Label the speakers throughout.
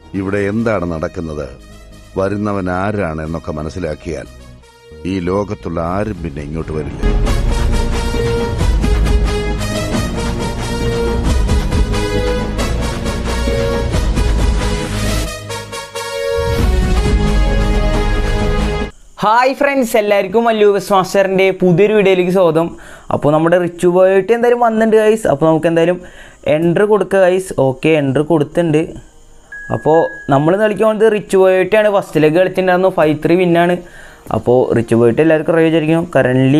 Speaker 1: ഇവിടെ എന്താണ് നടക്കുന്നത്, വരുന്നവൻ ആരാണ് എന്നൊക്കെ മനസ്സിലാക്കിയാൽ ഈ ലോകത്തുള്ള ആരും പിന്നെ ഇങ്ങോട്ട് വരില്ല.
Speaker 2: ഹായ് ഫ്രണ്ട്സ്, എല്ലാവർക്കും മല്ലൂസ് മാസ്റ്ററിൻ്റെ പുതിയൊരു വീഡിയോയിലേക്ക് സ്വാഗതം. അപ്പോൾ നമ്മുടെ റിച്ചു ബോയിട്ട് എന്തായാലും വന്നിട്ടുണ്ട് ഗൈസ്. അപ്പോൾ നമുക്ക് എന്തായാലും എൻട്രി കൊടുക്കുക ഗൈസ്. ഓക്കെ, എൻട്രി കൊടുത്തിട്ടുണ്ട്. അപ്പോൾ നമ്മൾ കളിക്കാൻ പോകുന്നത് റിച്ചു ബോയിട്ടാണ്. ഫസ്റ്റ് ലെഗ് കളിച്ചിട്ടുണ്ടായിരുന്നു, 5-3 വിന്നാണ്. അപ്പോൾ റിച്ചു ബോയിട്ട് എല്ലാവർക്കും അറിയാൻ വിചാരിക്കും. കറൻ്റ്ലി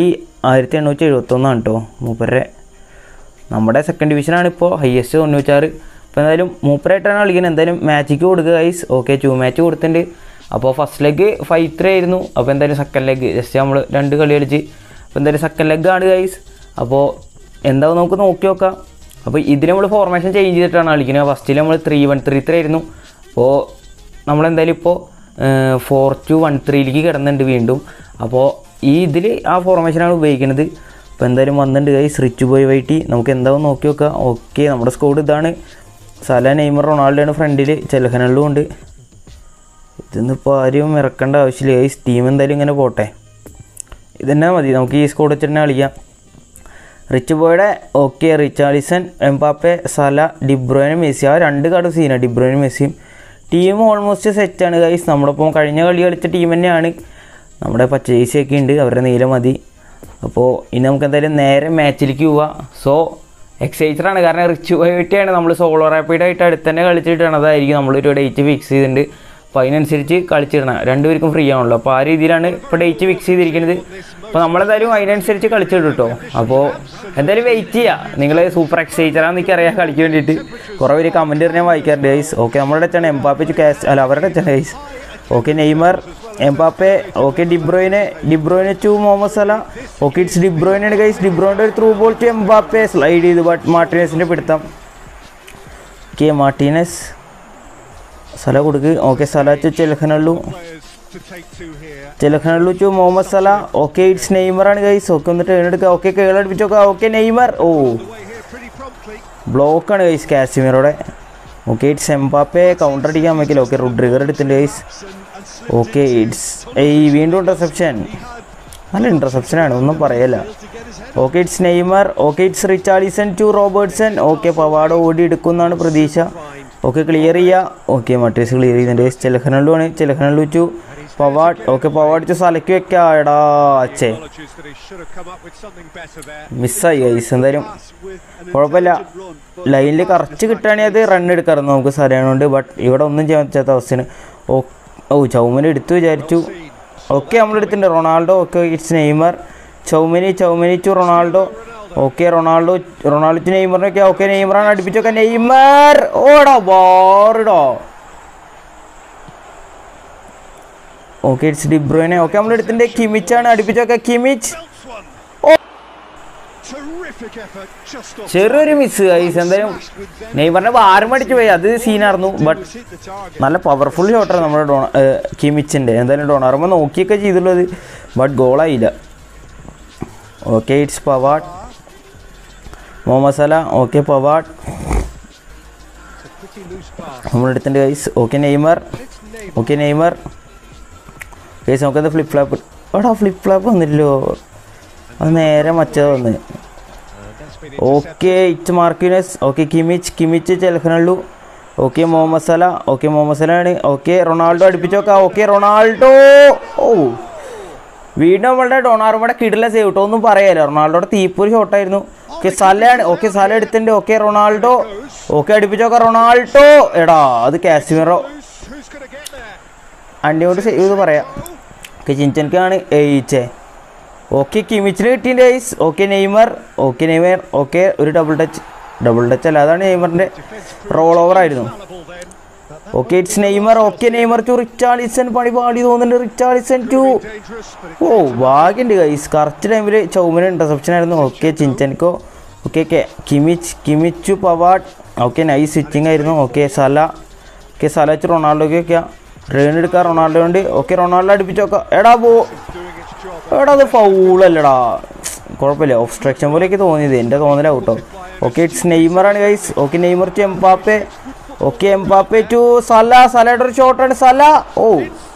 Speaker 2: 1871 കേട്ടോ മൂപ്പരെ. നമ്മുടെ സെക്കൻഡ് ഡിവിഷനാണ് ഇപ്പോൾ, ഹയസ്റ്റ് 96. അപ്പോൾ എന്തായാലും മൂപ്പരായിട്ടാണ് കളിക്കുന്നത്. എന്തായാലും മാച്ചിക്ക് കൊടുക്കുക ഗൈസ്. ഓക്കെ, 2 മാച്ച് കൊടുത്തിട്ടുണ്ട്. അപ്പോൾ ഫസ്റ്റ് ലെഗ് 5-3 ആയിരുന്നു. അപ്പോൾ എന്തായാലും സെക്കൻഡ് ലെഗ് ജസ്റ്റ് നമ്മൾ 2 കളി കളിച്ച്. അപ്പോൾ എന്തായാലും സെക്കൻഡ് ലെഗാണ് ഗൈസ്. അപ്പോൾ എന്താവും നമുക്ക് നോക്കി നോക്കാം. അപ്പോൾ ഇതിൽ നമ്മൾ ഫോർമേഷൻ ചേഞ്ച് ചെയ്തിട്ടാണ് കളിക്കുന്നത്. ഫസ്റ്റിൽ നമ്മൾ 3-1-3-3 ആയിരുന്നു. അപ്പോൾ നമ്മളെന്തായാലും ഇപ്പോൾ 4-2-1-3ലേക്ക് കിടന്നുണ്ട് വീണ്ടും. അപ്പോൾ ഈ ഇതിൽ ആ ഫോർമേഷനാണ് ഉപയോഗിക്കുന്നത്. അപ്പോൾ എന്തായാലും വന്നിട്ടുണ്ട് ഗൈസ് റിച്ചു ബോയ് വൈറ്റി. നമുക്ക് എന്താവും നോക്കി നോക്കാം. ഓക്കെ, നമ്മുടെ സ്കോഡ് ഇതാണ്. സല, നെയ്മർ, റൊണാൾഡോയാണ് ഫ്രണ്ടിൽ. ചെലഹനള്ളും ഉണ്ട്. ഇതൊന്നിപ്പോൾ ആരും ഇറക്കേണ്ട ആവശ്യമില്ല ഗൈസ്. ടീം എന്തായാലും ഇങ്ങനെ പോട്ടെ, ഇതന്നെ മതി. നമുക്ക് ഈ സ്കോഡ് വെച്ചിട്ട് തന്നെ കളിക്കാം. റിച്ച് ബോയുടെ okay, Richarlison, Mbappe, Salah, De Bruyne, Messi. ആ 2 കാർഡ് സീനാണ്, ഡിബ്രോയിനും മെസ്സിയും. ടീം ഓൾമോസ്റ്റ് സെറ്റാണ് ഗൈസ്. നമ്മളിപ്പോൾ കഴിഞ്ഞ കളി കളിച്ച ടീം തന്നെയാണ്. നമ്മുടെ പച്ച ജേഴ്സിയൊക്കെ ഉണ്ട്, അവരുടെ നീല മതി. അപ്പോൾ ഇനി നമുക്ക് എന്തായാലും നേരെ മാച്ചിലേക്ക് പോവാം. സോ എക്സൈറ്റഡാണ്, കാരണം റിച്ച് ബോയിട്ടാണ് നമ്മൾ സോളോ റാപ്പിഡായിട്ട് അടുത്ത് തന്നെ കളിച്ചിട്ടാണ്. അതായിരിക്കും നമ്മളൊരു ഡേറ്റ് ഫിക്സ് ചെയ്തിട്ടുണ്ട്. അപ്പോൾ അതിനനുസരിച്ച് കളിച്ചിടണം. 2 പേർക്കും ഫ്രീ ആണല്ലോ. അപ്പോൾ ആ രീതിയിലാണ് ഇപ്പോൾ ഡേറ്റ് ഫിക്സ് ചെയ്തിരിക്കുന്നത്. അപ്പോൾ നമ്മളെന്തായാലും അതിനനുസരിച്ച് കളിച്ചിടും കേട്ടോ. അപ്പോൾ എന്തായാലും വെയിറ്റ് ചെയ്യുക. നിങ്ങൾ സൂപ്പർ എക്സൈറ്റഡാണെന്ന് എനിക്കറിയാം കളിക്കാൻ വേണ്ടിയിട്ട്. കുറേ പേര് കമൻറ്റ് ഞാൻ വായിക്കാറുണ്ട് ഗൈസ്. ഓക്കെ, നമ്മുടെ വെച്ചാണ് എംബാപ്പെ അല്ല അവരുടെ വെച്ചാണ് guys. Okay, Neymar, Mbappe, okay, De Bruyne to Mohamed Salah. Okay, it's ഡിബ്രോയിനാണ് ഗൈസ്. ഡിബ്രോയിൻ്റെ ഒരു through ball to Mbappe, slide ചെയ്ത് ബട്ട് മാർട്ടിനസിൻ്റെ പിടുത്തം. ഓക്കെ, മാർട്ടിനസ്, സല കൊടുക്ക്. ഓക്കെ, സല ടു ചെലഹനള്ളു to Mohamed Salah. Okay, it's നെയ്മറാണ് ഗൈസ്. ഓക്കെ, ഒന്ന് ടേൺ എടുക്കുക. ഓക്കെ, കേളടിപ്പിച്ച് നോക്കുക. Okay, Neymar. ഓ, ബ്ലോക്കാണ് ഗൈസ് കാസിമിറോടെ. Okay, it's Mbappe. കൗണ്ടർ അടിക്കാൻ വയ്ക്കില്ല. ഓക്കെ, റുഡ്രിഗർ എടുത്തിട്ടുണ്ട് ഗൈസ്. ഓക്കെ, ഇറ്റ്സ് വീണ്ടും ഇൻ്റർസെപ്ഷൻ. നല്ല ഇൻ്റർസെപ്ഷനാണ്, ഒന്നും പറയല്ല. Okay, it's Neymar. Okay, it's Richarlison to Robertson. Okay, Pavard ഓടി എടുക്കുമെന്നാണ് പ്രതീക്ഷ. ഓക്കെ, ക്ലിയർ ചെയ്യുക. ഓക്കെ, മറ്റേസ് ക്ലിയർ ചെയ്യുന്നുണ്ട്. ചെലഹനള്ളു ആണ്. ചെലഹനള്ളു to Pavard. Okay, Pavard to സലക്ക് വെക്കാം. എടാ അച്ഛേ, മിസ്സായി ഗൈസ്. എന്തായാലും കുഴപ്പമില്ല, ലൈനിൽ കറച്ച് കിട്ടുകയാണെങ്കിൽ അത് റൺ എടുക്കാറുണ്ട് നമുക്ക് സലയാണോണ്ട്. ബട്ട് ഇവിടെ ഒന്നും ചെയ്യാൻ പറ്റാത്ത അവസ്ഥയാണ്. ഓ ചൗമനി എടുത്തു വിചാരിച്ചു. ഓക്കെ, നമ്മളെടുത്തിട്ടുണ്ട്. Ronaldo. Okay, it's Neymar. Tchouameni to Ronaldo. Okay, Ronaldo to നെയ്മറിനൊക്കെ. ഓക്കെ, നെയ്മറാണ്. അടുപ്പിച്ചൊക്കെ നെയ്മർ. ഓടാ ബോറിടോ. Okay, it's De Bruyne. ഓക്കെ, നമ്മളെടുത്തിട്ടുണ്ട്. കിമിച്ചാണ്. അടുപ്പിച്ചൊക്കെ കിമിച്ച്. ചെറിയൊരു മിസ് ഗൈസ്. എന്തായാലും നെയ്മറിനെ വാരം അടിച്ചു പോയി, അത് സീനായിരുന്നു. ബട്ട് നല്ല പവർഫുൾ ഷോട്ടാണ് നമ്മുടെ കിമിച്ചിൻ്റെ. എന്തായാലും ഡോണാറുമ്പോൾ നോക്കിയൊക്കെ ചെയ്തുള്ളത്, ബട്ട് ഗോളായില്ല. Okay, it's Pavard, Mohamed Salah. Okay, Pavard നമ്മളെടുത്തിട്ടുണ്ട് guys. Okay, Neymar. Okay, Neymar guys. നമുക്കത് ഫ്ലിപ്പ് ഫ്ലാപ്പ്. എടാ, ഫ്ലിപ്പ് ഫ്ലാപ്പ് വന്നില്ലല്ലോ, അത് നേരെ മച്ചത് വന്ന്. Okay, it's Marquinhos. Okay, Kimmich ചെലഹനള്ളു. Okay, Mohamed Salah. Okay, Mohamed Salah ആണ്. ഓക്കെ, റൊണാൾഡോ അടുപ്പിച്ചോക്കാം. Okay, Ronaldo. ഓ, വീണ്ടും നമ്മളുടെ ഡൊണാറുമയുടെ കിടില സേവ് കേട്ടോ, ഒന്നും പറയാലോ. റൊണാൾഡോയുടെ തീപ്പൊരു ഷോട്ടായിരുന്നു. ഓക്കെ, സലയാണ്. ഓക്കെ, സല എടുത്തിട്ടുണ്ട്. Okay, Ronaldo. ഓക്കെ, അടുപ്പിച്ചോക്കാം. റൊണാൾഡോ. എടാ, അത് കാസിമിറോ അണ്ടിയോട് സേവ് ചെയ്ത് പറയാം. ഓക്കെ, ചിഞ്ചൻക്കാണ് ഏച്ചേ. ഓക്കെ, കിമിച്ചിന് കിട്ടിയിട്ടുണ്ട് ഗൈസ്. Okay, Neymar. ഓക്കെ, ഒരു ഡബിൾ ടച്ച് അല്ല, അതാണ് നെയ്മറിൻ്റെ റോൾ ഓവർ ആയിരുന്നു. Okay, it's Neymar. Okay, Neymar to Richarlison. പണി പാടി തോന്നുന്നുണ്ട്. റിച്ചാർലിസൺ ടു ഓ ഭാഗ്യമുണ്ട് ഗൈസ്. കറക്റ്റ് ടൈമിൽ ചൗമന് ഇൻ്റർസെപ്ഷൻ ആയിരുന്നു. Okay, Zinchenko. Okay, Kimmich Pavard. Okay, nice switching ആയിരുന്നു. Okay, Salah. ഓക്കെ, സല വെച്ച് റൊണാൾഡോക്ക് വയ്ക്കുക. ട്രെയിൻ എടുക്കുക റൊണാൾഡോ ഉണ്ട്. ഓക്കെ, റൊണാൾഡോ അടുപ്പിച്ച് നോക്കാം. എടാ അത് ഫൗളല്ലടാ. കുഴപ്പമില്ല, ഒബ്സ്ട്രക്ഷൻ പോലെയൊക്കെ തോന്നിയത്, എൻ്റെ തോന്നലാവും കേട്ടോ. ഓക്കെ, ഇറ്റ്സ് നെയ്മറാണ് guys. Okay, Neymar to Mbappe. Okay Mbappe to Salah, സലയുടെ ഒരു ഷോട്ടാണ് സല. ഓ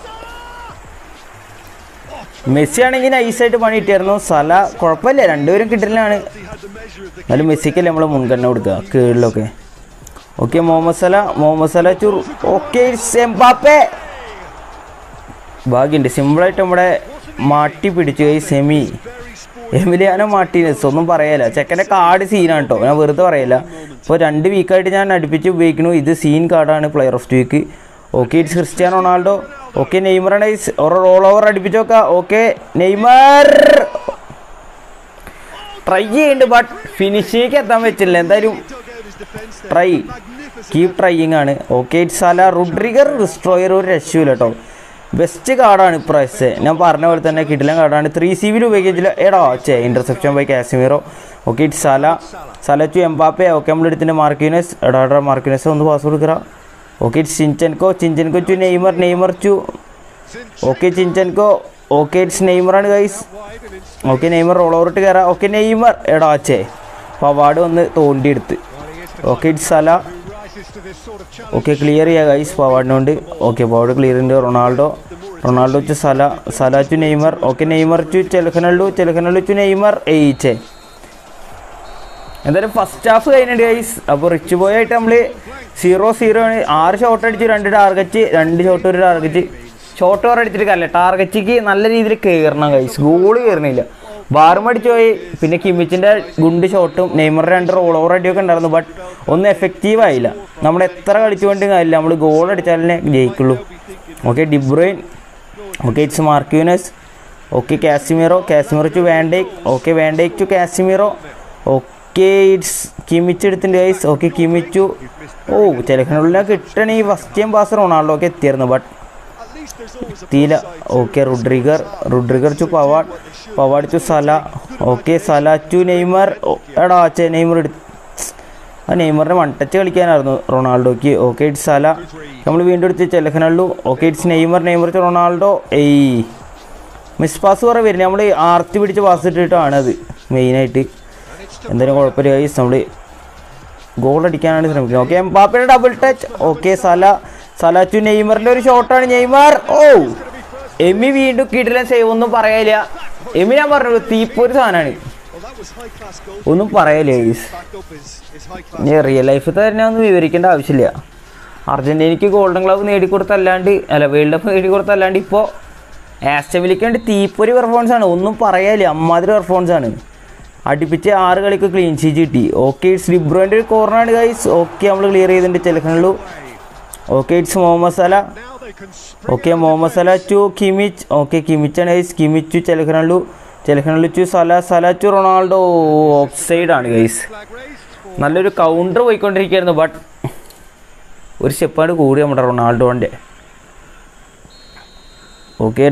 Speaker 2: മെസ്സി ആണെങ്കിൽ നൈസായിട്ട് പണി കിട്ടിയായിരുന്നു. സല കുഴപ്പമില്ല, രണ്ടുപേരും കിട്ടലാണ്. എന്നാലും മെസ്സിക്കല്ലേ നമ്മൾ മുൻഗണന കൊടുക്കുക കീഴിലൊക്കെ. Okay Mohamed Salah to okay Mbappe. ഭാഗ്യമുണ്ട്, സിമ്പിളായിട്ട് നമ്മുടെ മാട്ടി പിടിച്ചു സെമി എമിലിയാനോ മാർട്ടിനസ്. ഒന്നും പറയല, ചെക്കൻ്റെ കാർഡ് സീനാണ് കേട്ടോ, ഞാൻ വെറുതെ പറയല. ഇപ്പോൾ 2 വീക്കായിട്ട് ഞാൻ അടുപ്പിച്ച് ഉപയോഗിക്കുന്നു. ഇത് സീൻ കാർഡാണ്, player of the week. Okay it's Cristiano Ronaldo. Okay നെയ്മറാണ് ഒരു റോൾ ഓവർ അടുപ്പിച്ച് നോക്കാം. ഓക്കെ നെയ്മർ ട്രൈ ചെയ്യുന്നുണ്ട്, ബട്ട് ഫിനിഷിലേക്ക് എത്താൻ പറ്റില്ല. എന്തായാലും കീപ് ട്രൈയിങ് ആണ്. Okay it's Salah. Rudiger destroyer ഒരു രക്ഷയില്ല കേട്ടോ, ബെസ്റ്റ് കാർഡാണ് ഇപ്രാവശ്യത്തെ. ഞാൻ പറഞ്ഞ പോലെ തന്നെ കിടിലൻ കാർഡാണ്. 3CBയിൽ ഉപയോഗിക്കില്ല. എടാ interception by Casemiro. Okay it's Salah to Mbappe. Okay നമ്മളെടുത്തിൻ്റെ മാർക്കിനസ്. എടാ മാർക്കിനസ് ഒന്ന് പാസ് കൊടുക്കുക. Okay it's Zinchenko to Neymar to okay Zinchenko. Okay it's നെയ്മറാണ് guys. Okay Neymar roll over ഇട്ട് കയറാം. ഓക്കെ നെയ്മർ എടാ പവാഡ് വന്ന് തോണ്ടിയെടുത്ത്. Okay it's Salah. Okay clear ചെയ്യുക ഗൈസ് പവാഡിനോണ്ട്. ഓക്കെ പവാഡ് ക്ലിയർ ഉണ്ട്. Ronaldo to Salah to Neymar. Okay Neymar to ചെലഹനള്ളു ടു നെയ്മർ. എന്തായാലും ഫസ്റ്റ് ഹാഫ് കഴിഞ്ഞിട്ട് ഗൈസ്. അപ്പോൾ റിച്ച് ബോയ് ആയിട്ട് നമ്മൾ 0-0 ആണ്. 6 ഷോട്ട് അടിച്ച് 2 target, 2 shot 1 target. Shot over അടിച്ചിട്ട് കാര്യമില്ല, ടാർഗറ്റിക്ക് നല്ല രീതിയിൽ കയറണം ഗൈസ്. ഗോള് കയറണില്ല, ബാറും അടിച്ചു പോയി. പിന്നെ കിമിച്ചിൻ്റെ ഗുണ്ട് ഷോട്ടും നെയ്മറിൻ്റെ 2 റോൾ ഓവർ അടിയൊക്കെ ഉണ്ടായിരുന്നു, ബട്ട് ഒന്നും എഫക്റ്റീവ് ആയില്ല. നമ്മൾ എത്ര കളിച്ചുകൊണ്ട് കാര്യമില്ല, നമ്മൾ ഗോൾ അടിച്ചാലേ ജയിക്കുള്ളൂ. Okay De Bruyne. Okay it's Marquinhos. Okay Casemiro to Van Dijk. Okay Van Dijk to Casemiro. Okay it's Kimmich എടുത്തിട്ടുണ്ട് ഗൈസ്. Okay Kimmich. ഓ ചെലക്കനുള്ളിൽ കിട്ടണ ഈ ഫസ്റ്റ് ടൈം പാസ് റൊണാൾഡോ ഒക്കെ എത്തിയായിരുന്നു, ബട്ട് എത്തിയില്ല. Okay Rudiger to Pavard to Salah. Okay Salah to Neymar. എടാ Neymar ആ നെയ്മറിനെ വൺടച്ച് കളിക്കാനായിരുന്നു റൊണാൾഡോക്ക്. ഓക്കെ ഇറ്റ്സ് സല. നമ്മൾ വീണ്ടും എടുത്ത് ചെലക്കനുള്ളൂ. Okay it's Neymar to Ronaldo. Miss pass കുറേ വരുന്നത്, നമ്മൾ ആർത്തി പിടിച്ച് പാസ് ഇട്ടിട്ടാണ് അത് മെയിനായിട്ട്. എന്തായാലും കുഴപ്പമില്ല ഗൈസ്, നമ്മൾ ഗോൾ അടിക്കാനാണ് ശ്രമിക്കുന്നത്. ഓക്കെ എംബാപ്പയുടെ double touch. Okay Salah to നെയ്മറിൻ്റെ ഒരു ഷോട്ടാണ് നെയ്മർ. ഓ എമി വീണ്ടും കിടിലൻ സേവ്. ഒന്നും പറയാനില്ല. എമി ഞാൻ പറഞ്ഞു തീപ്പൊരു സാധനമാണ്, ഒന്നും പറയാനില്ല ഗൈസ്. റിയൽ ലൈഫിൽ തന്നെ ഒന്നും വിവരിക്കേണ്ട ആവശ്യമില്ല. അർജൻറ്റീനയ്ക്ക് ഗോൾഡൻ ഗ്ലൗ നേടിക്കൊടുത്തല്ലാണ്ട് വേൾഡ് കപ്പ് നേടിക്കൊടുത്തല്ലാണ്ട് ഇപ്പോൾ ആസ്റ്റമിലേക്ക് വേണ്ടി തീപ്പൊരി പെർഫോമൻസ് ആണ്, ഒന്നും പറയാനില്ല. അമ്മാതിരി പെർഫോമൻസ് ആണ്. അടുപ്പിച്ച് 6 കളിക്ക് ക്ലീൻ ഷീറ്റ് കിട്ടി. ഓക്കെ ഇറ്റ്സ് ഡിബ്രോയിൻ്റെ ഒരു കോർണറാണ് ഗൈസ്. ഓക്കെ നമ്മൾ ക്ലിയർ ചെയ്തിട്ടുണ്ട് ചെലക്കനുള്ളൂ. Okay it's Mohamed Salah. Okay Mohamed Salah to Kimmich. Okay കിമിച്ചാണ് ഗൈസ്. കിമിച്ച് ടു ചെലക്കനുള്ളൂ to Salah to Ronaldo. Off സൈഡാണ് ഗൈസ്. നല്ലൊരു കൗണ്ടർ പോയിക്കൊണ്ടിരിക്കുകയായിരുന്നു, ബട്ട് ഒരു സ്റ്റെപ്പാണ് കൂടി നമ്മുടെ റൊണാൾഡോൻ്റെ. ഓക്കെ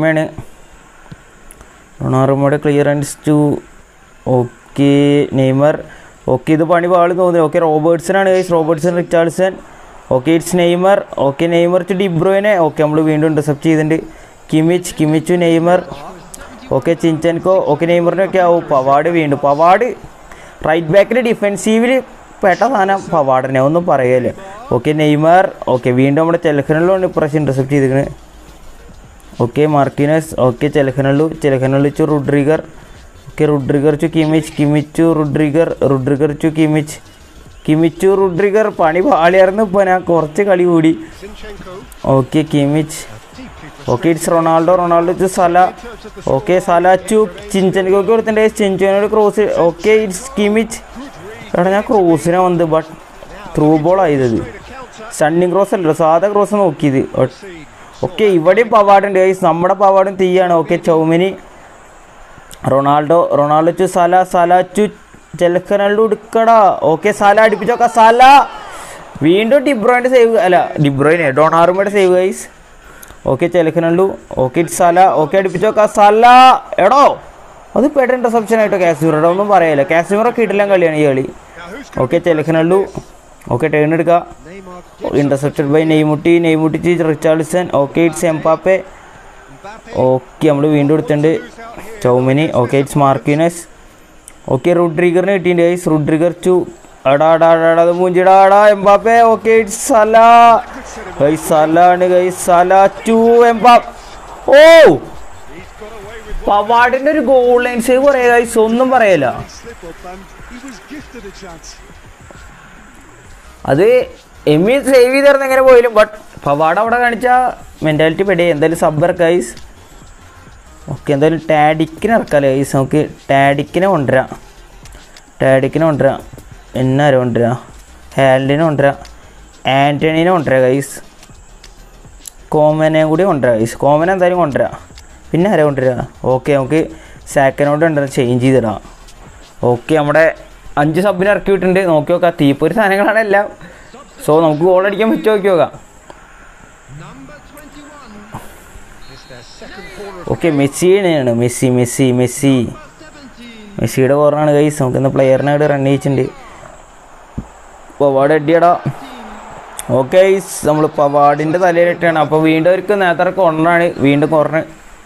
Speaker 2: ഡൊണാറുമയുടെ clearance to okay Neymar. Okay ഇത് പണി പാളി തോന്നി. ഓക്കെ റോബർട്ട്സനാണ് guys. Richardson. Okay it's Neymar. Okay Neymar to ഡിബ്രോയിനെ. Okay നമ്മൾ വീണ്ടും ഇന്റർസെപ്റ്റ് ചെയ്തിട്ടുണ്ട്. Kimmich Neymar. Okay Zinchenko. Okay നെയ്മറിനൊക്കെ ആവും. പവാഡ് റൈറ്റ് ബാക്കിൽ ഡിഫെൻസീവിൽ പെട്ട സാധനം പവാഡിനെ, ഒന്നും പറയല്ലേ. Okay Neymar. ഓക്കെ വീണ്ടും നമ്മുടെ ചെലക്കനുള്ളിലാണ് ഇപ്രാവശ്യം ഇന്റർസെപ്റ്റ് ചെയ്തിരിക്കുന്നത്. Okay Marquinhos. ഓക്കെ ചെലക്കനുള്ളു to Rudiger. Okay Rudiger to Kimmich Rudiger to Kimmich Rudiger. പണി പാളിയായിരുന്നു. ഇപ്പോൾ ഞാൻ കുറച്ച് കളി കൂടി. Okay Kimmich. Okay it's Ronaldo to Salah. Okay Salah to ചിഞ്ചൻകോക്ക് കൊടുത്തിട്ടുണ്ട്. ചിഞ്ചനോട് ക്രോസ്. Okay it's Kimmich. എടാ ഞാൻ ക്രോസിനെ വന്നത്, ബട്ട് ത്രൂ ബോൾ ആയത്. സ്റ്റണ്ണിങ് ക്രോസ് അല്ലല്ലോ, സാധാ ക്രോസ് നോക്കിയത്. ഓക്കെ ഇവിടെയും പവാഡുണ്ട് ഗൈസ്. നമ്മുടെ പവാഡും തീയാണ്. Okay Tchouameni. Ronaldo to Salah to ചെലക്കനുള്ളൂ എടുക്കടാ. ഓക്കെ സല അടുപ്പിച്ചോക്കാം. സല വീണ്ടും ഡിബ്രോയിൻ്റെ സേവ്, ഡൊണാറുമയുടെ സേവ് ഗൈസ്. ഓക്കെ ചെലക്കനുള്ളൂ. Okay it Salah. ഓക്കെ അടുപ്പിച്ചോക്കാം. സല എടോ അത് പെട്ട ഇന്റർസെപ്ഷൻ ആയിട്ടോ കാസിമിറോ, ഒന്നും പറയല്ല. കാസിമിറൊക്കെ ഇടലാൻ കളിയാണ് ഈ കളി. ഓക്കെ ചെലക്കനുള്ളൂ. ഓക്കെ ടേൺ എടുക്കുക. ഇന്റർസെപ്റ്റഡ് ബൈ നെയ്മുട്ടി Richardson. Okay it's Mbappe. Okay നമ്മൾ വീണ്ടും എടുത്തിട്ടുണ്ട് Tchouameni. Okay it's Marquinhos. Okay റുഡ്രിഗറിന് കിട്ടിയിട്ടുണ്ട് ഗൈസ്. റുഡ്രിഗർ ടു എടാ അത് മൂഞ്ചിടാടാ എംബാപ്പെ. ഓക്കെ സല ഗൈസ്, സലാണ് ഗൈസ്, സല ടു എംബാപ്പെ. ഓ പവാഡിന്റെ ഒരു ഗോൾ ലൈൻ സേവ് പറയാ ഗൈസ്, ഒന്നും പറയല. അത് എമ്മി സേവ് ചെയ്തിരുന്ന എങ്ങനെ പോയാലും, ബട്ട് പവാഡ് അവിടെ കാണിച്ച മെന്റാലിറ്റി പെടേ. എന്തായാലും സബ്ബർ ഗൈസ്. ഓക്കെ എന്തായാലും ടാഡിക്കിനെ ഇറക്കാമല്ലേ ഗൈസ്. നമുക്ക് ടാഡിക്കിനെ കൊണ്ടുവരാം. എന്നാരും കൊണ്ടുവരാം? ഹാലൻഡിനെ കൊണ്ടുവരാം, ആൻ്റണീനെ കൊണ്ടുവരാം ഗൈസ്, കോമനെയും കൂടി കൊണ്ടുവരാം ഗൈസ്. കോമനെ എന്തായാലും കൊണ്ടുവരാം. പിന്നെ ആരെ കൊണ്ടുവരാം? ഓക്കെ നമുക്ക് സെക്കൻഡോട് ഉണ്ടെന്ന് ചേഞ്ച് ചെയ്തിടാം. ഓക്കെ നമ്മുടെ 5 സബിനെ ഇറക്കി വിട്ടിട്ടുണ്ട്. നോക്കി നോക്കാം, തീപ്പൊരു സാധനങ്ങളാണ് എല്ലാം. സോ നമുക്ക് ഗോൾ അടിക്കാൻ പറ്റുമോ നോക്കി നോക്കാം. ഓക്കെ മെസ്സിയാണ്, മെസ്സിയുടെ കോർണറാണ് ഗൈസ്. നമുക്കിന്ന് പ്ലെയറിനെ ഇവിടെ റൺ ചെയ്യിച്ചിട്ടുണ്ട്. പവാഡ് അടിയടാ. ഓക്കെ ഗൈസ്, നമ്മൾ പവാഡിൻ്റെ തലയിലിട്ടാണ്. അപ്പോൾ വീണ്ടും അവർക്ക് നേരത്തെ കോർണറാണ്, വീണ്ടും കോർണർ.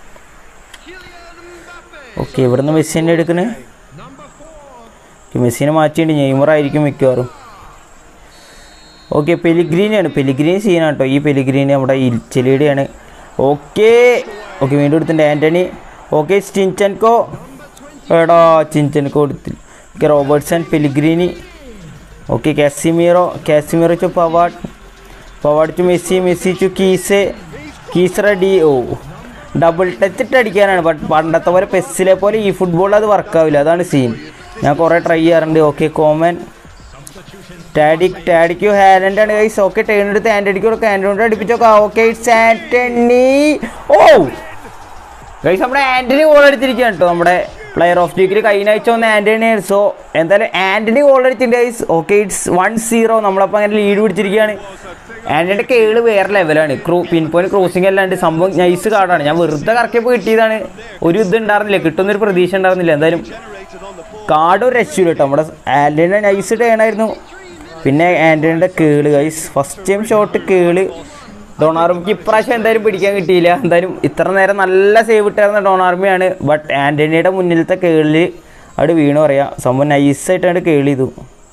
Speaker 2: ഓക്കെ ഇവിടുന്ന് മെസ്സി തന്നെ എടുക്കണേ. മെസ്സിനെ മാറ്റിയിട്ട് നെയ്മറായിരിക്കും മിക്കവാറും. ഓക്കെ പെലിഗ്രീനി സീനാണ് കേട്ടോ. ഈ പെലിഗ്രീനി നമ്മുടെ ഇറ്റലിയുടെയാണ്. ഓക്കെ വീണ്ടും എടുത്തിട്ടുണ്ട് ആൻ്റണി. ഓക്കെ ചിഞ്ചെൻകോ എടുത്തില്ല. Okay Robertson, Pellegrini. Okay Casemiro to Pavard to Messi to കീസറ ഡി. ഓ ഡബിൾ ടച്ച് ഇട്ട് അടിക്കാനാണ്, ബട്ട് പണ്ടത്തെ പോലെ പെസ്സിലെ പോലെ ഈ ഫുട്ബോൾ അത് വർക്കാവില്ല, അതാണ് സീൻ. ഞാൻ കുറേ ട്രൈ ചെയ്യാറുണ്ട്. ഓക്കെ കോമൻ, ടാഡിക്ക് ഹാലൻഡാണ് ഗൈസ്. ഓക്കെ ടേൺ എടുത്ത് ആൻ്റണിക്ക് കൊടുക്കുക, ആൻ്റണിയോട് അടുപ്പിച്ചോക്കെ. Okay it's Antony. ഓ ഗൈസ് നമ്മുടെ ആൻ്റണി ഗോൾ അടിച്ചിരിക്കുകയാണ് കേട്ടോ. നമ്മുടെ പ്ലെയർ ഓഫ് ദി വീക്കിൽ കഴിഞ്ഞ ആഴ്ച വന്ന ആൻ്റണിയാണ്. സോ എന്തായാലും ആൻ്റണി ഗോൾ അടിച്ചിട്ടുണ്ട് ഗൈസ്. Okay it's 1-0. നമ്മളപ്പോൾ അങ്ങനെ ലീഡ് പിടിച്ചിരിക്കുകയാണ്. ആൻ്റണിയുടെ കേള് വേറെ ലെവലാണ്. പിൻ പോയിന്റ് ക്രോസിംഗ് അല്ലാണ്ട് സംഭവം നൈസ് കാർഡാണ്. ഞാൻ വെറുതെ കറക്കിയപ്പോൾ കിട്ടിയതാണ്. ഒരു ഇത് ഉണ്ടായിരുന്നില്ല, കിട്ടുന്നൊരു പ്രതീക്ഷ ഉണ്ടായിരുന്നില്ല. എന്തായാലും കാർഡ് ഒരു രക്ഷയില്ല കേട്ടോ. നമ്മുടെ ആൻ്റണിയുടെ നൈസ് ടേണായിരുന്നു. പിന്നെ ആൻ്റണിയുടെ കേള് ഗൈസ്, ഫസ്റ്റ് ടൈം ഷോട്ട് കേള്. ഡോണാർമിക്ക് ഇപ്രാവശ്യം എന്തായാലും പിടിക്കാൻ കിട്ടിയില്ല. എന്തായാലും ഇത്ര നേരം നല്ല സേവ് ഇട്ടായിരുന്ന ഡോണാർമിയാണ്. ബട്ട് ആൻ്റണിയുടെ മുന്നിലത്തെ കേളിൽ അവിടെ വീണു പറയാം. സംഭവം നൈസായിട്ടാണ് കേൾ ചെയ്തു,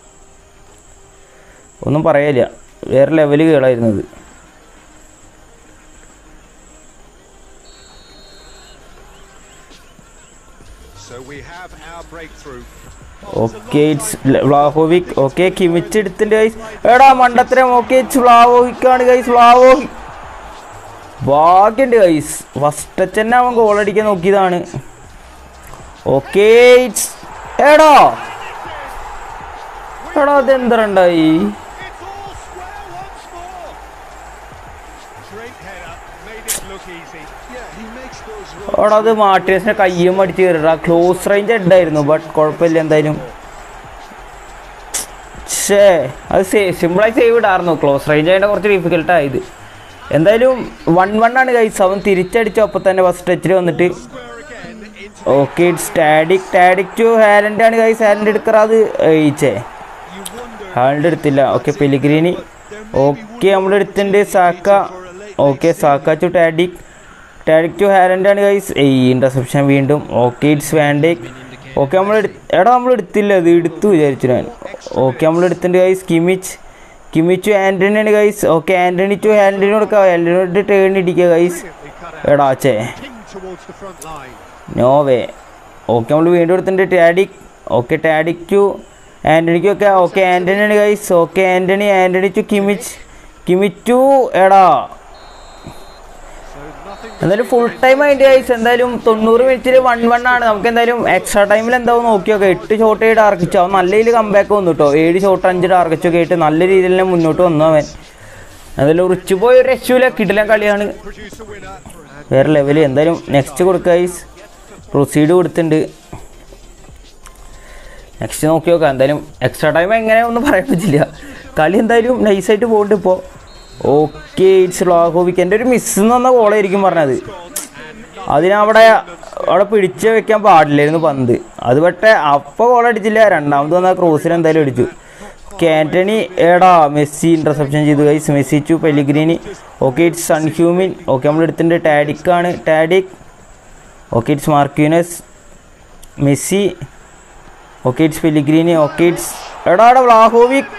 Speaker 2: ഒന്നും പറയാനില്ല. വേറെ ലെവല് കേളായിരുന്നത്. Okay it's Vlahovic. Okay Kimmich എടുത്തിട്ടുണ്ട് ഗൈസ്. എടാ മണ്ടത്തരം. ഓക്കെ ഇറ്റ്സ് വ്ലാഹോവിക്കാണ് ഗൈസ്. ഭാഗ്യമുണ്ട് ഗൈസ്, ഫസ്റ്റ് ടച്ച് തന്നെ അവൻ ഗോൾ അടിക്കാൻ നോക്കിയതാണ്. ഓക്കെ ഇറ്റ്സ് എടാ അതെന്തരണ്ടായി? അത് മാർട്ടിനസിനെ കയ്യും അടിച്ച് കയറിടാ. ക്ലോസ് റേഞ്ച് ഹെഡായിരുന്നു, ബട്ട് കുഴപ്പമില്ല. എന്തായാലും അത് സിമ്പിളായി സേവ് ഇടായിരുന്നു. ക്ലോസ് റേഞ്ച് ആയിട്ട് കുറച്ച് ഡിഫിക്കൽട്ടായത്. എന്തായാലും 1-1 ഗൈസ്. അവൻ തിരിച്ചടിച്ചു അപ്പോൾ തന്നെ ഫസ്റ്റ് ടച്ചിൽ വന്നിട്ട്. ഓക്കെ ഇറ്റ്സ് ടാഡിക് ടു ഹാലൻഡാണ് ഗൈസ്. ഹാലൻഡ് എടുക്കാതെ ഹാലൻഡ് എടുത്തില്ല. Okay Pellegrini. ഓക്കെ നമ്മളെടുത്തിട്ടുണ്ട് Saka. Okay Saka to Tadic to ഹാലൻഡാണ് ഗൈസ്. ഇൻ്റർസെപ്ഷൻ വീണ്ടും. Okay it's Van Dijk. ഓക്കെ നമ്മൾ എടുത്തില്ല, അത് എടുത്തു വിചാരിച്ചു ഞാൻ. ഓക്കെ നമ്മളെടുത്തിട്ടുണ്ട് ഗൈസ്. കിമിച്ച് ആൻ്റണിയാണ് ഗൈസ്. ഓക്കെ ആൻ്റണി ടു ഹാലൻഡിന് കൊടുക്കുക. ഹാലൻഡിനോട് ടേൺ ഇടിക്കുക ഗൈസ്. നോവേ. ഓക്കെ നമ്മൾ വീണ്ടും എടുത്തിട്ടുണ്ട് ടാഡിക്. ഓക്കെ ടാഡിക് ടു ആൻ്റണിക്ക് ഒക്കെ. ഓക്കെ ആൻ്റണിയാണ് guys. Okay Antony to Kimmich to എന്തായാലും ഫുൾ ടൈം ആയിട്ട് ഗൈസ്. എന്തായാലും 90 മിനിറ്റിൽ 1-1 നമുക്ക് എന്തായാലും എക്സ്ട്രാ ടൈമിൽ എന്താവും നോക്കിയൊക്കെ 8 ഷോട്ട് ആയിട്ട് ടാർഗറ്റ് അവൻ നല്ല രീതിയിൽ കമ്പാക്ക് വന്നു കേട്ടോ. 7 ഷോട്ട് 5 ടാർഗറ്റൊക്കെ ആയിട്ട് നല്ല രീതിയിൽ തന്നെ മുന്നോട്ട് വന്നു അവൻ. എന്തായാലും ഉറിച്ചു പോയ ഒരു രക്ഷയില്ല, കിടിലൻ കളിയാണ്, വേറെ ലെവല്. എന്തായാലും നെക്സ്റ്റ് കൊടുക്കുക ഗൈസ്. പ്രൊസീഡ് കൊടുത്തിട്ടുണ്ട്. നെക്സ്റ്റ് നോക്കി നോക്കാം. എന്തായാലും എക്സ്ട്രാ ടൈം എങ്ങനെയാണെന്ന് പറയാൻ പറ്റില്ല. കളി എന്തായാലും നൈസായിട്ട് പോകുന്നുണ്ട് ഇപ്പോൾ. Okay it's Vlahovic. എൻ്റെ ഒരു മിസ് വന്ന ഗോളായിരിക്കും പറഞ്ഞത്. അവിടെ പിടിച്ച് വെക്കാൻ പാടില്ലായിരുന്നു പന്ത്. അത് പക്ഷേ അപ്പോൾ ഗോൾ അടിച്ചില്ല. രണ്ടാമത് വന്ന ക്രോസിന് എന്തായാലും അടിച്ചു. ആൻ്റണി മെസ്സി ഇൻ്റർസെപ്ഷൻ ചെയ്തു guys. Messi to Pellegrini. Okay it's Son Heung-min. Okay നമ്മളെടുത്തിട്ടുണ്ട് ടാഡിക്കാണ്. Okay it's Marquinhos. Messi. Okay it's Pellegrini. Okay it's എടാ വ്ലാഹോവിക്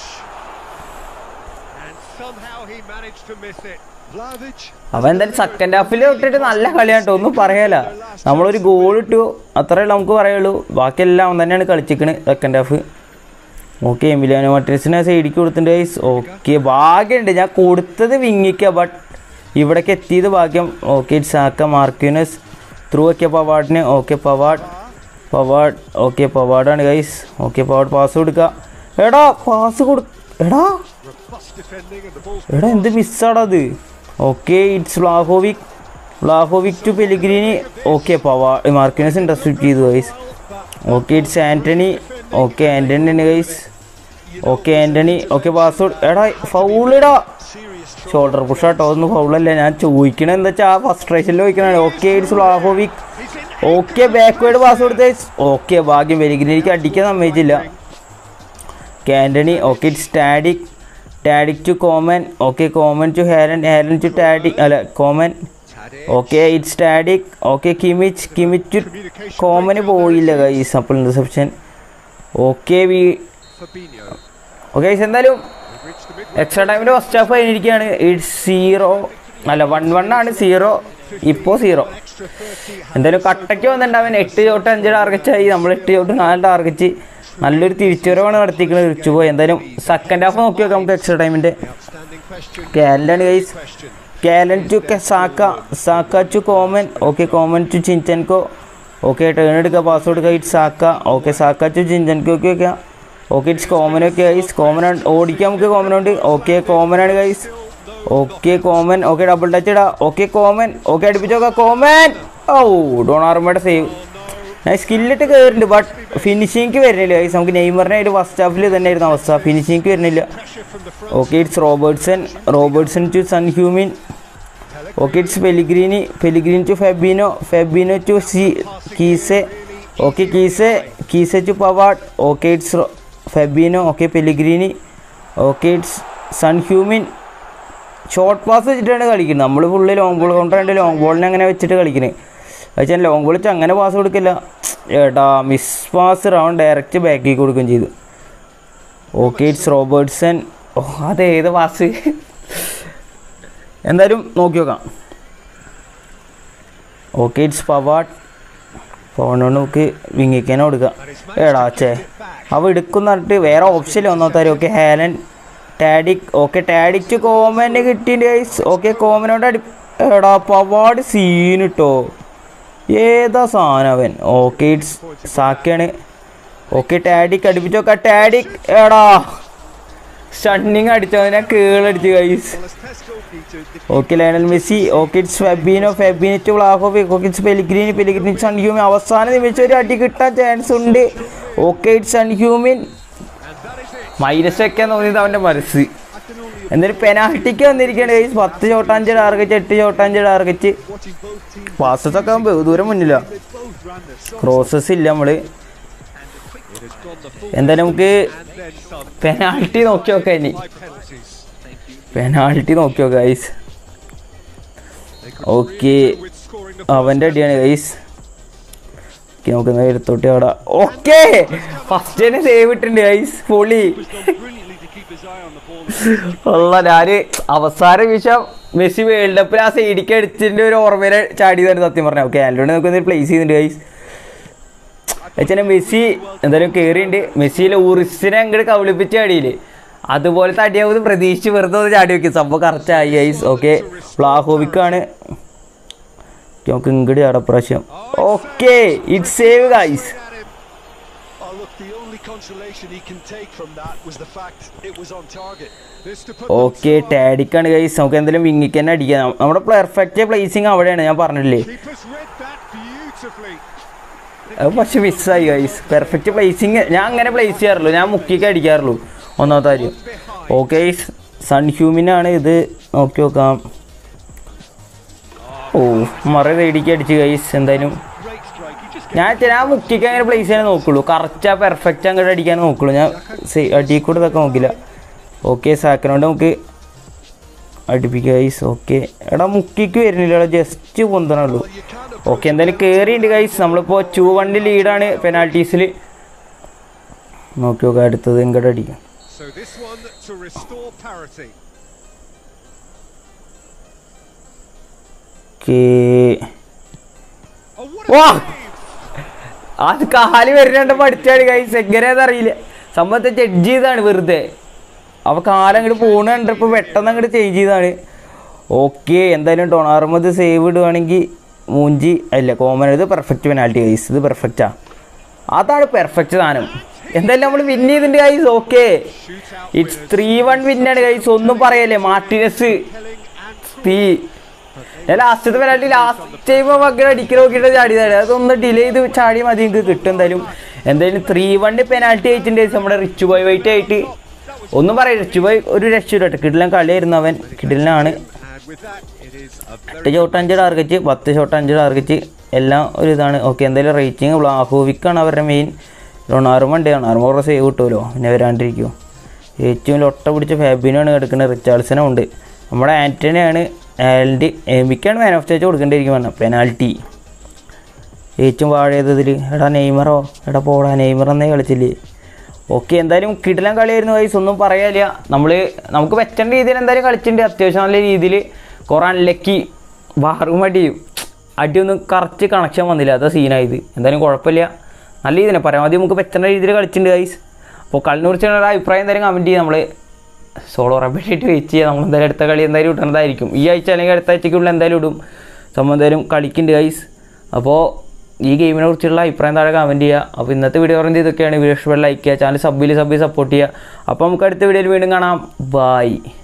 Speaker 2: അവൻ എന്തായാലും സെക്കൻഡ് ഹാഫിൽ ഇട്ടിട്ട് നല്ല കളിയാണ് കേട്ടോ, ഒന്നും പറയാല. നമ്മളൊരു ഗോൾ ഇട്ടു അത്രേ നമുക്ക് പറയുള്ളൂ, ബാക്കിയെല്ലാം അവൻ തന്നെയാണ് കളിച്ചിക്കണ് സെക്കൻഡ് ഹാഫ്. ഓക്കെ എമിലിയാനോ മാർട്ടിനസിനെ സൈഡിക്ക് കൊടുത്തിട്ടുണ്ട് ഗൈസ്. ഓക്കെ ഭാഗ്യമുണ്ട്, ഞാൻ കൊടുത്തത് വിങ്ങിക്ക, ബട്ട് ഇവിടേക്ക് എത്തിയത് ഭാഗ്യം. ഓക്കെ സാക്ക മാർക്യൂനസ് ത്രൂ ഒക്കെ പവാഡിന്. ഓക്കെ പവാഡ് ഓക്കെ പവാഡാണ് ഗൈസ്. ഓക്കെ പവാഡ് പാസ് കൊടുക്കുക. എടാ പാസ് എടാ എന്ത് മിസ്സാടാ അത്. Okay it's Vlahovic to Pellegrini. Okay Marquinhos intercept ചെയ്തു guys. Okay it's Antony. Okay Antony തന്നെ guys. Okay Antony. Okay pass. എടാ ഫൗളിടാ, ഷോൾഡർ പുഷാട്ടോ, ഒന്നും ഫൗളല്ല. ഞാൻ ചോദിക്കണത് എന്താ വെച്ചാൽ ആ ഫസ്ട്രേഷനിൽ ചോദിക്കണതാണ്. Okay it's Vlahovic. Okay backward pass കൊടുത്ത്. ഓക്കെ ഭാഗ്യം, പെലിഗ്രീനിക്ക് അടിക്കാൻ സമ്മതിച്ചില്ല. Antony. Okay it's Tadic to Coman. Okay Coman to Haaland to Tadic, അല്ല Coman. Okay it's Tadic. Okay Kimmich to കോമന് പോയില്ല ഗൈസ്, അപ്പോൾ ഇന്റർസെപ്ഷൻ. ഓക്കെ ഓക്കെ എന്തായാലും എക്സ്ട്രാ ടൈമിൻ്റെ ഫസ്റ്റ് ഹാഫ് കഴിഞ്ഞിരിക്കുകയാണ്. ഇറ്റ്സ് 1-1 ആണ്, 0 ഇപ്പോൾ 0. എന്തായാലും കട്ടയ്ക്ക് വന്നിട്ടുണ്ടാവൻ 8-5 ടാർഗറ്റായി, നമ്മൾ 8-4 ടാർഗറ്റ്. നല്ലൊരു തിരിച്ചുവരവാണ് നടത്തിക്കുന്നത് റിച്ചുബോയ്. എന്തായാലും സെക്കൻഡ് ഹാഫ് നോക്കി നോക്കാം നമുക്ക് എക്സ്ട്രാ ടൈമിൻ്റെ. കാലനാണ് ഗൈസ്. കാലൻ to Saka to Coman. Okay Coman to Zinchenko. Okay turn എടുക്കുക, പാസ് കൊടുക്കുക. It's Saka. Okay Saka to ചിൻചെൻകോക്ക് വയ്ക്കുക. ഓക്കെ ഇറ്റ്സ് കോമനൊക്കെ ഗൈസ്. കോമനാണ്, ഓടിക്കാം നമുക്ക് കോമനുണ്ട്. ഓക്കെ കോമനാണ് guys. Okay Coman. Okay double touch ഇടാം. Okay Coman. ഓക്കെ അടുപ്പിച്ച് നോക്കാം കോമൻ. ഓ ഡോണാർമയുടെ സേവ്. ഞാൻ സ്കില്ലിട്ട് കയറുന്നുണ്ട്, ബട്ട് ഫിനിഷിങ് വരുന്നില്ല ഗൈസ്. നമുക്ക് നെയ്മറിനെ ഒരു ഫസ്റ്റ് ഹാഫിൽ തന്നെയായിരുന്നു അവസ്ഥ, ഫിനിഷിങ് വരുന്നില്ല. Okay it's Robertson to Son ഹ്യൂമിൻ. Okay it's Pellegrini to Fabinho to Chiesa. Okay Chiesa to Pavard. Okay it's Fabinho. Okay Pellegrini. Okay it's Son ഹ്യൂമിൻ. ഷോർട്ട് പാസ് വെച്ചിട്ടാണ് കളിക്കുന്നത്, നമ്മൾ ഫുള്ള് ലോങ് ബോൾ കൊണ്ടാണ് long ബോളിനെ അങ്ങനെ വെച്ചിട്ട് കളിക്കുന്നത്. വെച്ചാൽ ലോങ് ബോൾ വെച്ച് അങ്ങനെ പാസ് കൊടുക്കില്ല. ഏട്ടാ മിസ് പാസ് റൗണ്ട് ഡയറക്റ്റ് ബാക്കിൽ കൊടുക്കുകയും ചെയ്തു. Okay it's Robertson. ഓ അതേത് പാസ്, എന്തായാലും നോക്കി നോക്കാം. ഓക്കെ ഇറ്റ്സ് പവാഡ് നമുക്ക് വിങ്ങിക്കാനോ കൊടുക്കുക. ഏടാ അവ എടുക്കുന്ന പറഞ്ഞിട്ട് വേറെ ഓപ്ഷൻ ഒന്നാമത്തെ. Okay Haaland Tadic. Okay Tadic to കോമന് കിട്ടിയിട്ട് ഗൈസ്. ഓക്കെ കോമനോട് എടാ പവാഡ് സീൻ ഇട്ടോ, ഏതാ സാധനം അവൻ. ഓക്കെ ഇറ്റ്സ് സാക്കയാണ്. ഓക്കെ ടാഡിക് അടുപ്പിച്ച് നോക്കാം. ടാഡിക് എടാ സ്റ്റണ്ണിങ് അടിച്ചതിനെ കേളടിച്ച് guys. Okay Lionel Messi. Okay it's Fabinho to Vlahovic. Okay it's Pellegrini Son ഹ്യൂമിൻ. അവസാന നിമിഷം ഒരു അടി കിട്ടാൻ ചാൻസ് ഉണ്ട്. ഓക്കെ ഇറ്റ്സ് സൺ ഹ്യൂമിൻ. മൈനസ് വെക്കാൻ തോന്നിയത് അവൻ്റെ മനസ്സ്. എന്തായാലും പെനാൽറ്റിക്ക് വന്നിരിക്കുകയാണ് guys. 10 shot 5 target, 8 shot 5 target. പാസസൊക്കെ ആകുമ്പോൾ ദൂരം മുന്നില്ല, ക്രോസസ് ഇല്ല നമ്മള്. എന്തായാലും നമുക്ക് പെനാൽറ്റി നോക്കി നോക്കാം. ഇനി പെനാൽറ്റി നോക്കി നോക്കാം ഗൈസ്. ഓക്കെ അവൻ്റെ അടിയാണ് ഗൈസ്. നമുക്ക് എടുത്തോട്ടെ അവിടെ. ഓക്കെ ഫസ്റ്റ് തന്നെ സേവ് ഇട്ടുണ്ട് ഗൈസ്, പൊളി. ഉള്ള ഞാന് അവസാന നിമിഷം മെസ്സി വേൾഡ് കപ്പിൽ ആ സൈഡിക്ക് അടിച്ചിട്ട് ഒരു ഓർമ്മയിൽ ചാടിയതായിരുന്നു സത്യം പറഞ്ഞാൽ. ഓക്കെ ആൻഡ്രോയിഡ് നമുക്ക് പ്ലേസ് ചെയ്യുന്നുണ്ട് ഗൈസ്. വെച്ചാൽ മെസ്സി എന്തായാലും കയറിയുണ്ട്. മെസ്സിയിലെ ഊറിസിനെ അങ്ങോട്ട് കവിളിപ്പിച്ച് ചാടിയില്ലേ, അതുപോലത്തെ അടിയാവുന്നത് പ്രതീക്ഷിച്ച് വെറുതെ ഒന്ന് ചാടി വെക്കും. സംഭവം കറക്റ്റായി ഗൈസ്. ഓക്കെ വ്ലാഹോവിക്കാണ്. നമുക്ക് ഇങ്ങോട്ട് ചാടാം പ്രാവശ്യം. Okay it's save guys. Okay ടാഡിക്കാണ് ഗൈസ്. നമുക്ക് എന്തായാലും വിങ്ങിക്ക് തന്നെ അടിക്കാം. നമ്മുടെ പെർഫെക്റ്റ് പ്ലേസിങ് അവിടെയാണ്, ഞാൻ പറഞ്ഞില്ലേ. അത് പക്ഷെ മിസ്സായി ഗൈസ്. പെർഫെക്റ്റ് പ്ലേസിങ് ഞാൻ അങ്ങനെ പ്ലേസ് ചെയ്യാറുള്ളൂ, ഞാൻ മുക്കിക്ക് അടിക്കാറുള്ളൂ ഒന്നാമത്തെ കാര്യം. ഓക്കെ സൺ ഹ്യൂമിനാണ് ഇത്. നോക്കി നോക്കാം. ഓ മറ തേടിക്ക് അടിച്ച് ഗൈസ്. എന്തായാലും ഞാൻ മുക്കിക്ക് അങ്ങനെ പ്ലേസ് ചെയ്യാൻ നോക്കുള്ളൂ, കറക്റ്റാ പെർഫെക്റ്റ് അങ്ങോട്ട് അടിക്കാൻ നോക്കുള്ളൂ. ഞാൻ അടിയിൽ കൂടെ ഇതൊക്കെ നോക്കില്ല. ഓക്കെ സാക്കിനോണ്ട് നമുക്ക് അടുപ്പിക്കുക ഗൈസ്. ഓക്കെ എടാ മുക്കിക്ക് വരുന്നില്ല, ജസ്റ്റ് പൊന്തണുള്ളൂ. ഓക്കെ എന്തായാലും കയറിയുണ്ട് ഗൈസ്. നമ്മളിപ്പോൾ 2-1 ലീഡാണ് പെനാൽറ്റീസിൽ. നോക്കി നോക്കാം അടുത്തത് ഇങ്ങോട്ട് അടിക്കും.
Speaker 3: So this one to restore parity. Oh, what a
Speaker 2: Wow.
Speaker 3: save!
Speaker 2: അത് കാല് വരുന്നുണ്ട് പഠിച്ചാണ് കൈസ് എങ്ങനെയാണെന്നറിയില്ല. സംഭവത്തെ ജഡ്ജ് ചെയ്താണ് വെറുതെ. അപ്പോൾ കാലം അങ്ങോട്ട് പോകണ കണ്ടപ്പോൾ പെട്ടെന്ന് അങ്ങോട്ട് ചേഞ്ച് ചെയ്താണ്. ഓക്കെ എന്തായാലും ഡൊണാറുമത് സേവ് ഇടുവാണെങ്കിൽ മൂഞ്ചി അല്ല കോമൺ. ഇത് പെർഫെക്റ്റ് പെനാൽറ്റി കൈസ്. ഇത് പെർഫെക്റ്റാണ്. അതാണ് പെർഫെക്റ്റ് സാധനം. എന്തായാലും നമ്മൾ വിൻ ചെയ്തിട്ടുണ്ട് കൈസ്. ഓക്കെ ഇറ്റ്സ് 3-1 വിന്നാണ് കൈസ്. ഒന്നും പറയല്ലേ. മാർട്ടിനസ് തീ ലാസ്റ്റത്തെ പെനാൽറ്റി ലാസ്റ്റ് ടൈം അങ്ങനെ അടിക്കാൻ നോക്കിയിട്ട് ചാടിയതാണ്. അതൊന്ന് ഡിലേ ചെയ്ത് ചാടി മതി എനിക്ക് കിട്ടും. എന്തായാലും 3-1 പെനാൽറ്റി ആയിട്ടുണ്ട് നമ്മുടെ റിച്ച് ബോയ് വൈറ്റ് ആയിട്ട്. ഒന്നും പറയാം റിച്ച് ബോയ് ഒരു രക്ഷയില്ല. കിടിലൻ കളിയായിരുന്നു അവൻ. കിടിലനാണ്. 8 ഷോട്ട് 5 ടാർഗറ്റ് 10 ഷോട്ട് 5 ടാർഗറ്റ് എല്ലാം ഒരു ഇതാണ്. ഓക്കെ എന്തായാലും റേറ്റിംഗ് ബ്ലാഹോവിക്കാണ് അവരുടെ മെയിൻ. ഡൊണാറുമ ഉണ്ട്. ഡൊണാറുമ കുറേ സേവ് കിട്ടുമല്ലോ പിന്നെ വരാണ്ടിരിക്കുമോ. ഏറ്റവും ലൊട്ട പിടിച്ച ഫാബിനാണ് കിടക്കുന്നത്. റിച്ചാർഡ്സനും ഉണ്ട്. നമ്മുടെ ആൻ്റണിയാണ്. എമിക്കാണ് മാൻ ഓഫ് ചേച്ച് കൊടുക്കേണ്ടിയിരിക്കും പറഞ്ഞാൽ പെനാൽറ്റി ഏറ്റവും വാഴയതിൽ. എടാ നെയ്മറോ എടാ പോടാ നെയ്മർ എന്നേ കളിച്ചില്ലേ. ഓക്കെ എന്തായാലും കിടിലൻ കളിയായിരുന്നു വയസ്സ്. ഒന്നും പറയാനില്ല. നമുക്ക് പറ്റേണ്ട രീതിയിൽ എന്തായാലും കളിച്ചിട്ടുണ്ട്. അത്യാവശ്യം നല്ല രീതിയിൽ. കുറേ അൺലക്കി വാറുമടിയും അടിയൊന്നും കറക്റ്റ് കണക്ഷൻ വന്നില്ല. അതാ സീനായത്. എന്തായാലും കുഴപ്പമില്ല. നല്ല രീതിയിൽ പരമാവധി നമുക്ക് പറ്റുന്ന രീതിയിൽ കളിച്ചിട്ടുണ്ട് ഗൈസ്. അപ്പോൾ കളിനെ കുറിച്ചുള്ള ഒരു അഭിപ്രായം എന്തായാലും കമൻറ്റ് ചെയ്യുക. നമ്മൾ സോളോ റബ്ബിട്ടായിട്ട് വെയിറ്റ് ചെയ്യുക. നമ്മൾ എന്തായാലും അടുത്ത കളി എന്തായാലും ഇടുന്നതായിരിക്കും. ഈ ആഴ്ച അല്ലെങ്കിൽ അടുത്ത ആഴ്ചയ്ക്കുള്ളിൽ എന്തായാലും ഇടും. സംഭവം എന്തായാലും കളിക്കുന്നുണ്ട് ഗൈസ്. അപ്പോൾ ഈ ഗെയിമിനെ കുറിച്ചുള്ള അഭിപ്രായം താഴെ കമൻറ്റ് ചെയ്യുക. അപ്പോൾ ഇന്നത്തെ വീഡിയോ പറയുന്നത് ഇതൊക്കെയാണ്. വീഡിയോ ഇഷ്ടപ്പെട്ട ലൈക്ക് ചെയ്യുക. ചാനൽ സബ്ബിൽ സപ്പോർട്ട് ചെയ്യുക. അപ്പോൾ നമുക്ക് അടുത്ത വീഡിയോയിൽ വീണ്ടും കാണാം. ബൈ.